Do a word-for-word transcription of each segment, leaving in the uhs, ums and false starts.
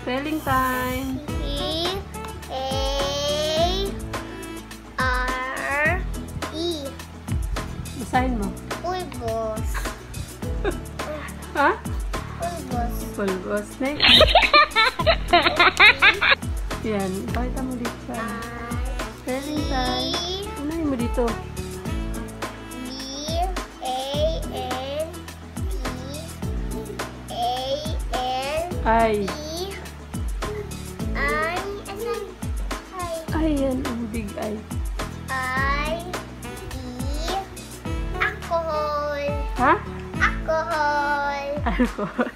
Spelling time. E A R E. Basahin mo. Pulbos. Ha? Pulbos. Pulbos. Next. Yan. Pakita mo dito sa spelling time. Unahin mo dito. B A N T A N Ay. E I asan? I Ay, yan. Ang big ay. I E alcohol. Ha? Alcohol. Alcohol.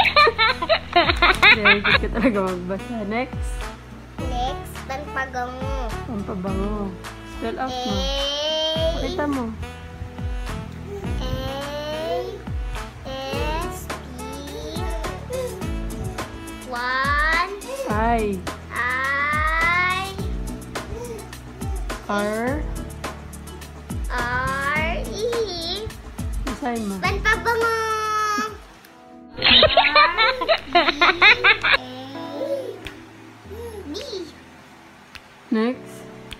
Very good ka talaga magbasa. Next. Next, pampagango. Pampabango. Spell out mo. Pakita mo. A S P one I. I R. R E. Basahin mo. Pampabango. B. Next.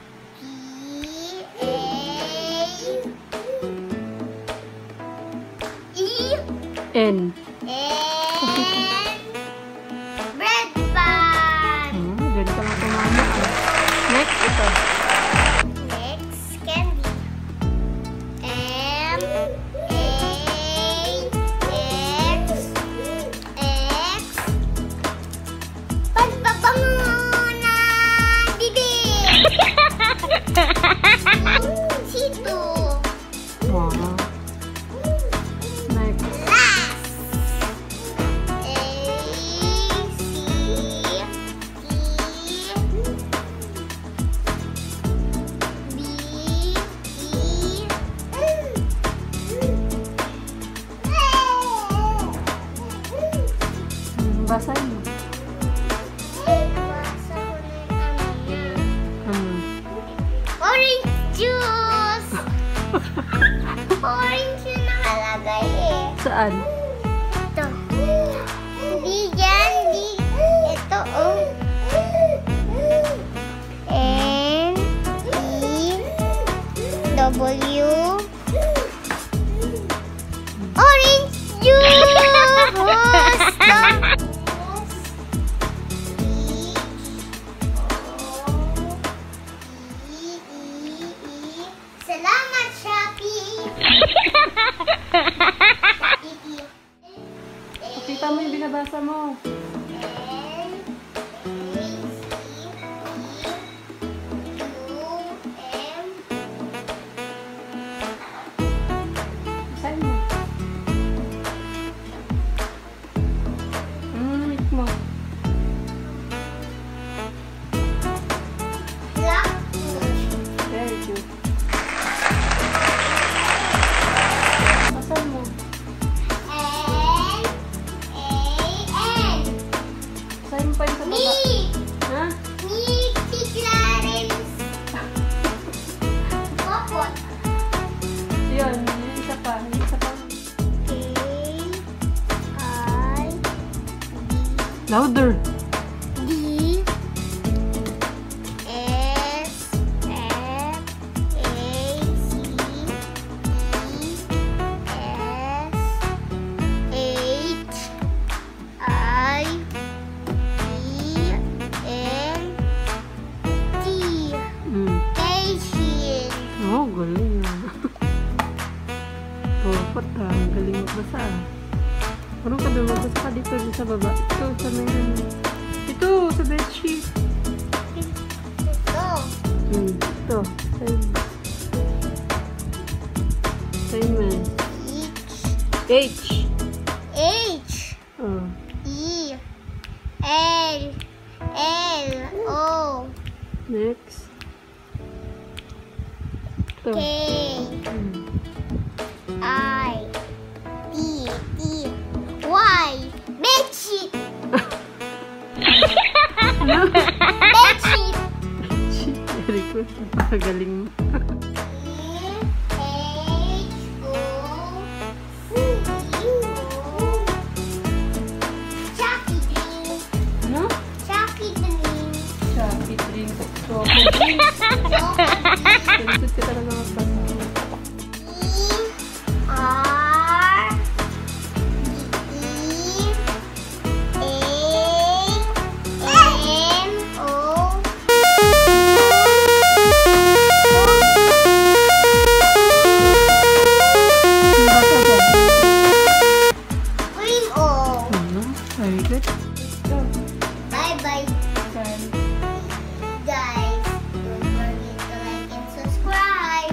E A E N. N. Bread pan. Hmm, ganun ka lang tumama. Next, ito. Next, candy. M A X X. Pampabango ng bibig. Sito. Wow. Next. Last. A C T B E. Hmm, basahin mo. Basa ko na yung ano niya. Hmm. Orange juice! Orange yung nakalagay eh. Saan? Ito. Hindi dyan. Di. Ito oh. N E W Orange juice! Salamat, Shopee! Pakita mo yung binabasa mo. N A C E U M. Basahin mo. Hmm, wait mo. Blackwood. Very good. Basahin mo. N A N. Basahin mo pa yung sa baba. Me! Ha? Me, si Clarence. Popot. Yun, yung isa pa. Yung isa pa. A I Louder. D S F A C E S H I E N T. Hmm. Patient. Oh, galing ah. Pupot ah. Galing magbasa ah. Parang ka doon, magbasa ka dito, dito sa baba. Ito, sa meron. Ito, sa bedsheet. Ito. Hmm, ito. Sa'yo. Sa'yo man. H. H Oh. E L L O Next. Ito. K Hmm. I T T Y. Bedsheet. Bedsheet. Very good. Napakagaling mo. Chucky Green. Ano? Sinisip ka talaga magbasa. R E A N O Green O. Ano? Very good. Go. Bye-bye. Bye. Guys, don't forget to like and subscribe.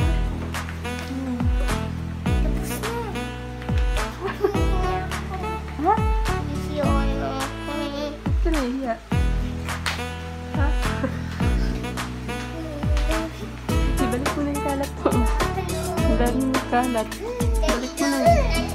Tapos na. Ha? Miss you all. Ito na iya. Ha? Ibalik mo na yung kalat mo. Ang daming kalat. Balik mo na.